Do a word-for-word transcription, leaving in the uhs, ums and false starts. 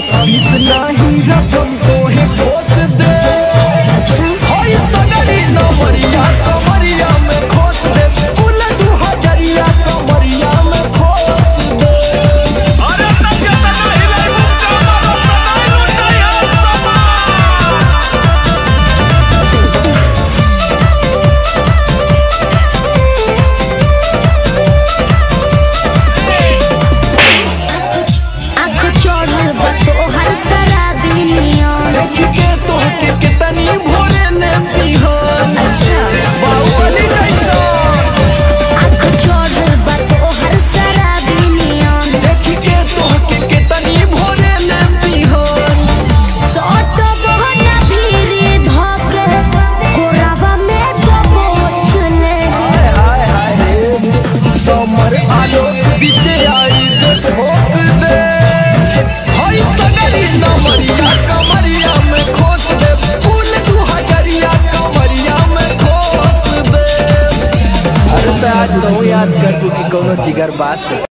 दस बीस नहीं रकम तो है खोस दे होई सगरी नमरिया कमरिया में खोस दे फूल दू हजरिया कमरिया में खोस दे। अरे तब के त नहीं ले मुक्का मारो त नहीं लुटाया आँख चढ़ल बा तोहर शराबी नियन देख के तोहके कितनी भोरे ने पिहन अच्छा बाहुबली जैसा आँख चढ़ल बा तोहर शराबी नियन देख के तोहके कितनी भोरे ने पिहन सट बहना भीरी धके कोरावा में दबोच ले हाय हाय हाय रे समर आलो बीचे आई जे ठोक दे हाय सगरी नमरिया कमरिया में खोस दे फूल दू हजरिया कमरिया में खोस दे। अरे तो आज तो याद कर तू कि कोनो जिगर बात से